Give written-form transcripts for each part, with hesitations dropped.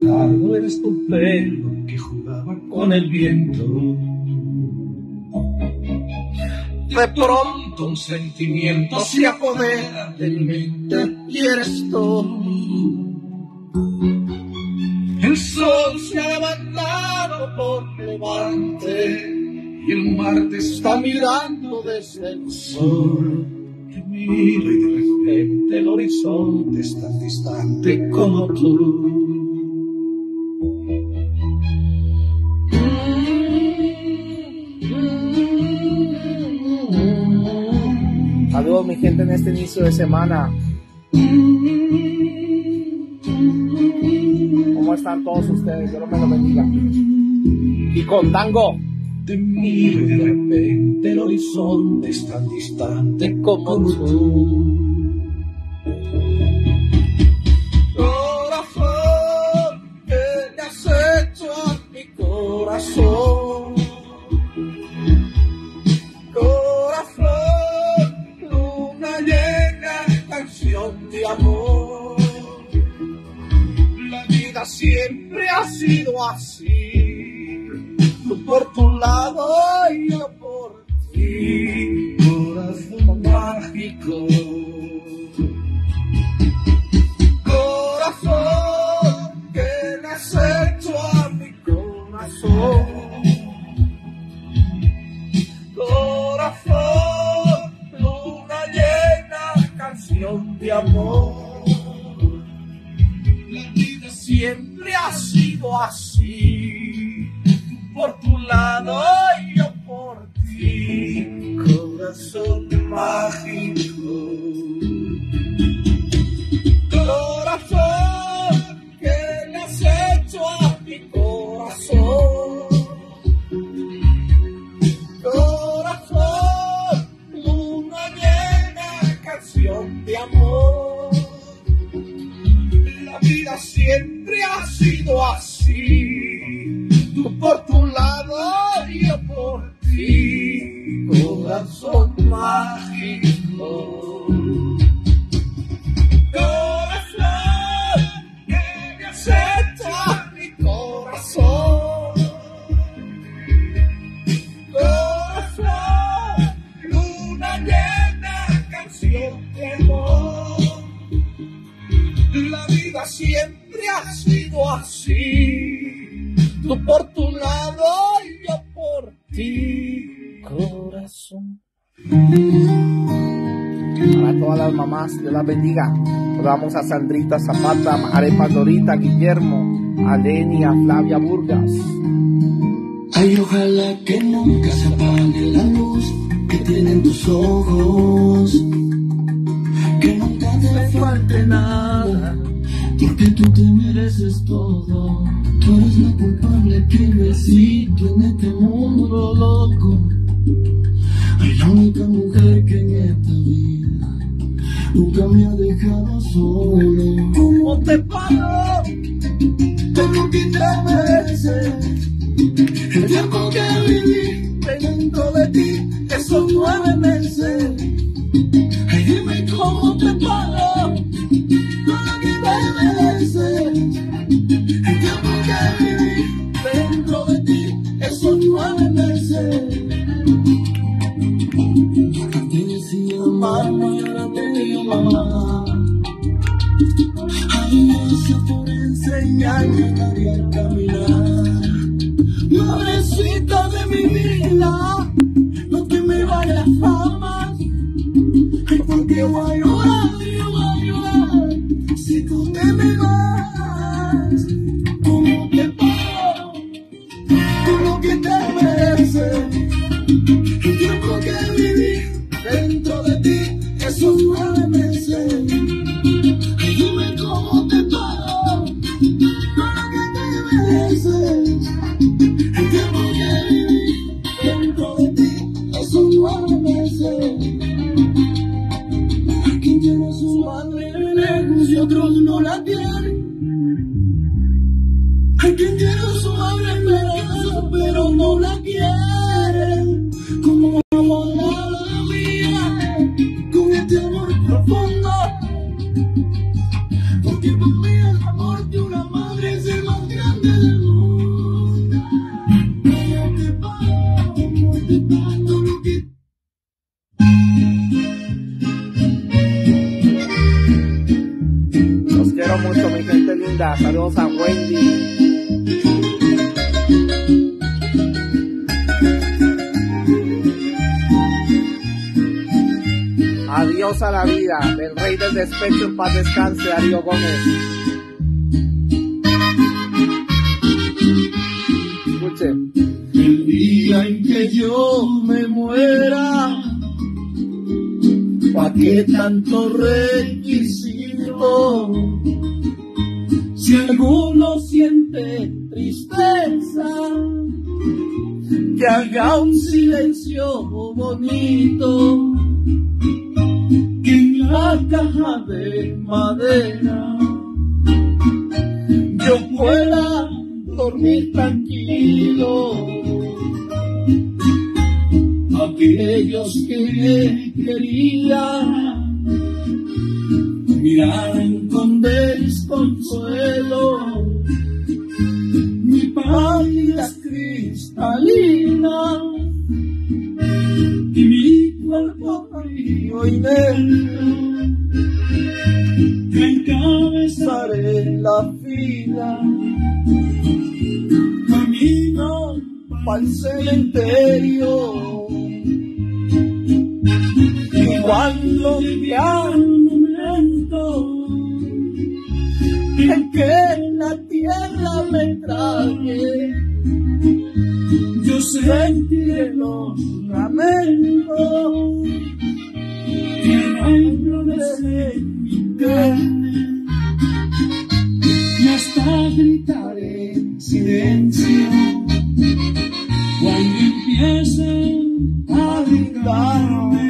Tardo eres tu pelo que jugaba con el viento. De pronto un sentimiento se apodera de mi mente y eres tú. El sol se ha levantado por levante y el mar te está mirando desde el sur. Te miro y de repente el horizonte es tan distante como tú. Saludos mi gente en este inicio de semana. ¿Cómo están todos ustedes? Dios me lo bendiga. Y con tango. Te miro y de repente el horizonte es tan distante como tú. Corazón, ¿qué le has hecho a mi corazón? De amor, la vida siempre ha sido así, tú por tu lado y yo por ti, corazón mágico. Corazón, ¿qué le has hecho a mi corazón? Corazón, luna llena, canción de amor. La vida siempre ha sido así, por tu lado y yo por ti, corazón mágico. Corazón, ¿qué le has hecho a mi corazón? Corazón, luna llena, canción de amor. La vida siempre ha sido así, tú por tu lado y yo por ti, corazón mágico. Corazón, ¿qué le has hecho a mi corazón? Corazón, luna llena, canción de amor. La vida siempre ha sido así, tú por tu lado y yo por ti, corazón. Para todas las mamás, Dios las bendiga. Vamos a Sandrita Zapata, Arepa Dorita, Guillermo, a Leni, a Flavia Burgas. Ay, ojalá que nunca se apague la luz que tienen tus ojos, que nunca te falte nada, porque tú te mereces todo. Tú eres la culpable que besito en este mundo loco. Ay, la única mujer que en esta vida nunca me ha dejado solo. ¿Cómo te pago? Tengo que te mereces el tiempo que viví dentro de ti, esos 9 meses. Ay, dime cómo te pago con lo que te mereces. El tiempo que viví dentro de ti, esos 9 meses. Te decía mamá y ahora te digo mamá. Ay, gracias por enseñarme a dar y a caminar. Madrecita de mi vida, no te me vayas jamás, porque voy a llorar, yo voy a llorar, si tú te me vas. ¿Cómo te pago con lo que te mereces? El tiempo que viví dentro de ti, esos 9 meses. Ay, dime cómo te pago con lo que te mereces. El tiempo que viví dentro de ti, esos 9 meses. Quien tiene su madre lejos y otros no la tienen. Hay quien tiene su madre lejos pero no la quieren. Como amor a la mía, con este amor profundo. Porque por mí el amor de una madre es el más Los quiero mucho, mi gente linda. Saludos a Wendy. Adiós a la vida, del rey del despecho, en paz descanse, Darío Gómez. Escuchen. El día en que yo me muera, ¿pa' qué tanto requisito? Si alguno siente tristeza, que haga un silencio bonito, que en la caja de madera yo pueda dormir tranquilo. Aquellos que querían miraran con desconsuelo mi pálida cristalina y mi cuerpo frío y negro, que encabezaré la fila, camino pa'l cementerio. Y cuando llegue un momento en que la tierra me trague, yo sentiré los lamentos que florecer en mi carne, y hasta gritaré en silencio cuando empiecen a gritarme.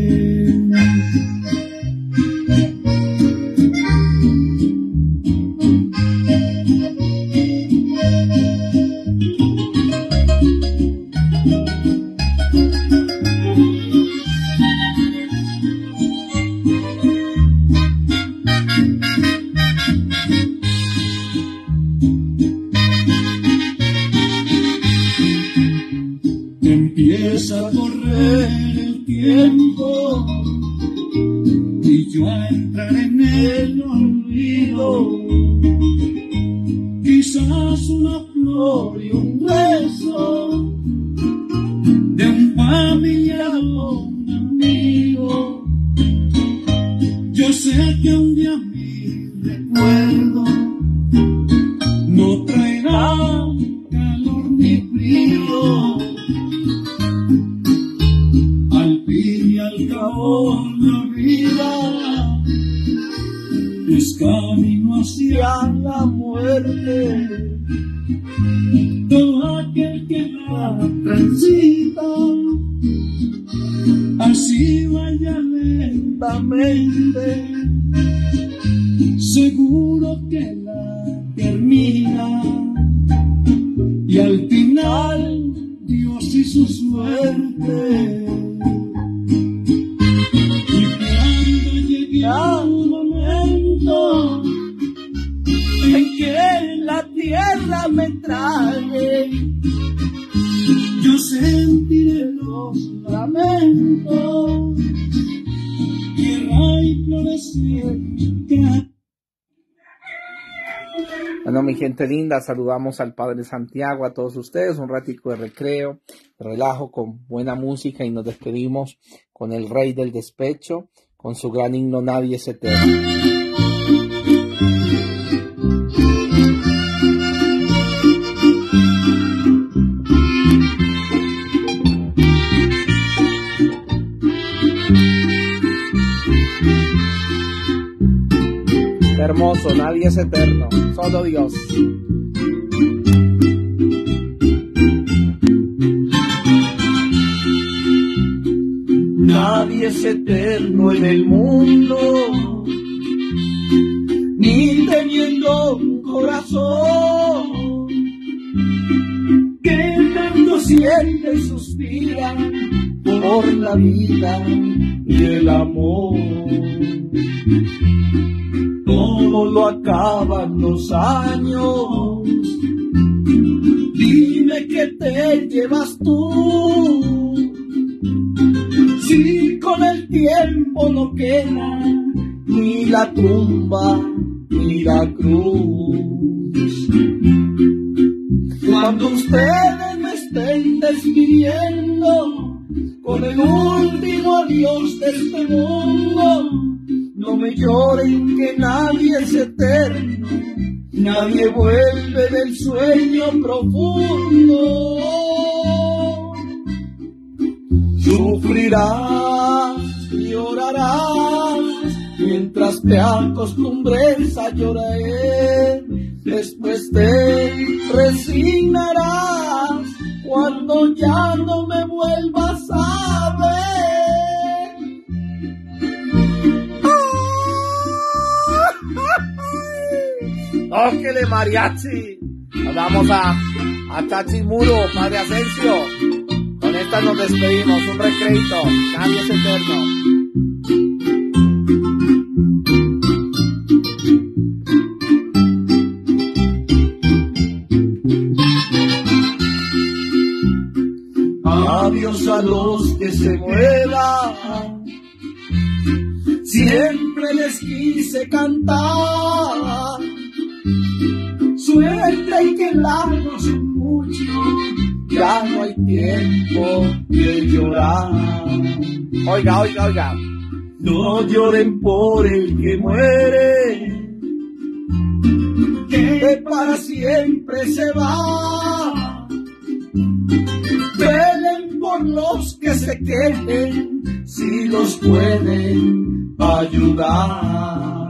Empieza a correr el tiempo y yo a entrar en el olvido. Quizás una flor y un beso de un familiar o un amigo. Yo sé que un día mi recuerdo no traerá calor ni frío. Al cabo la vida es camino hacia la muerte. Todo aquel que la transita así vaya lentamente, seguro que la termina, y al final Dios y su suerte. Un momento en que la tierra me trague, yo sentiré los lamentos, tierra y florecer. Bueno, mi gente linda, saludamos al Padre Santiago, a todos ustedes, un ratico de recreo, de relajo, con buena música, y nos despedimos con el rey del despecho, con su gran himno Nadie es eterno. Hermoso, nadie es eterno, solo Dios. Nadie es eterno en el mundo, ni teniendo un corazón que tanto siente y suspira por la vida y el amor. Todo lo acaban los años, dime que te llevas tú. Si con el tiempo no queda ni la tumba ni la cruz. Cuando ustedes me estén despidiendo con el último adiós de este mundo, no me lloren que nadie es eterno, nadie vuelve del sueño profundo. Sufrirás, llorarás, mientras te acostumbres a llorar. Después te resignarás cuando ya no me vuelvas a ver. ¡Óquele, mariachi! Nos vamos a Chachimuro, Padre Asensio. Con esta nos despedimos, un recreito, nadie es eterno. Adiós a los que se mueran, siempre les quise cantar. Suerte y que largos son muchos, ya no hay tiempo de llorar. Oiga, oiga, oiga. No lloren por el que muere, que para siempre se va. Velen por los que se queden, si los pueden ayudar.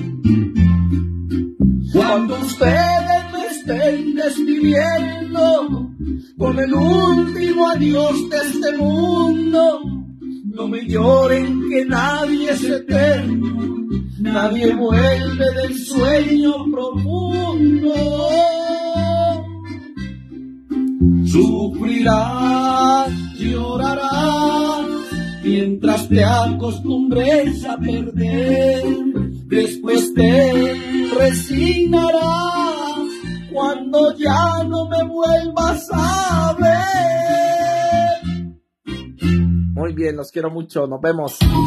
Cuando ustedes me estén despidiendo con el último adiós de este mundo, no me lloren que nadie es eterno, nadie vuelve del sueño profundo. Sufrirás, llorarás, mientras te acostumbres a perder. Después te resignarás cuando ya no me vuelvas a ver. Muy bien, los quiero mucho, nos vemos.